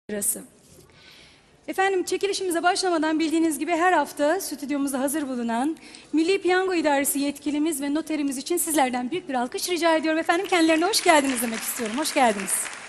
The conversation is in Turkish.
Burası. Efendim, çekilişimize başlamadan bildiğiniz gibi her hafta stüdyomuzda hazır bulunan Milli Piyango İdaresi yetkilimiz ve noterimiz için sizlerden büyük bir alkış rica ediyorum. Efendim, kendilerine hoş geldiniz demek istiyorum. Hoş geldiniz.